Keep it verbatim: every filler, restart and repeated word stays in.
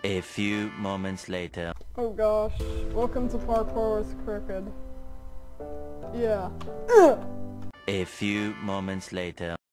A few moments later. Oh gosh, welcome to Parkour with Crooked. Yeah. A few moments later.